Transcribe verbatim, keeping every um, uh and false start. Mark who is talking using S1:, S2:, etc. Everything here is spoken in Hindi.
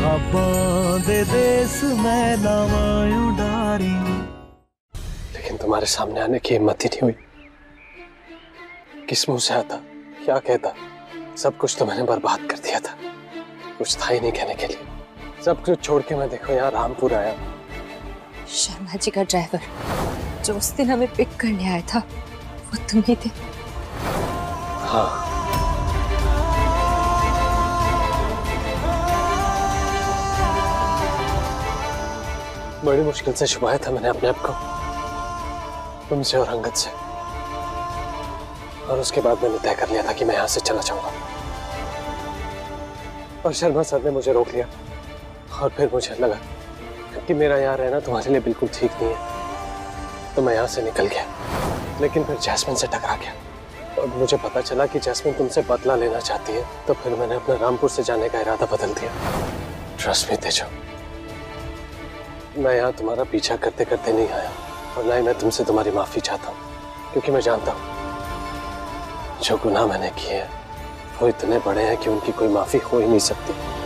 S1: दे देस मैं लावायूं डारी।
S2: लेकिन तुम्हारे सामने आने की हिम्मत ही नहीं हुई। किस मुंह से आता, क्या कहता? सब कुछ तो मैंने बर्बाद कर दिया था, कुछ था ही नहीं कहने के लिए। सब कुछ छोड़ के मैं देखो यहाँ रामपुर आया।
S3: शर्मा जी का ड्राइवर जो उस दिन हमें पिक करने आया था वो तुम ही थे?
S2: हाँ, बड़ी मुश्किल से छुपाया था मैंने अपने आप को तुमसे और अंगद से, और उसके बाद मैंने तय कर लिया था कि मैं यहाँ से चला जाऊंगा। और शर्मा सर ने मुझे रोक लिया और फिर मुझे लगा कि मेरा यहाँ रहना तुम्हारे लिए बिल्कुल ठीक नहीं है, तो मैं यहाँ से निकल गया। लेकिन फिर जैस्मिन से टकरा गया और मुझे पता चला कि जैस्मिन तुमसे बदला लेना चाहती है, तो फिर मैंने अपना रामपुर से जाने का इरादा बदल दिया। ट्रस्ट मी तेजो, मैं यहाँ तुम्हारा पीछा करते करते नहीं आया और ना ही मैं तुमसे तुम्हारी माफी चाहता हूँ, क्योंकि मैं जानता हूँ जो गुनाह मैंने किए हैं वो इतने बड़े हैं कि उनकी कोई माफी हो ही नहीं सकती।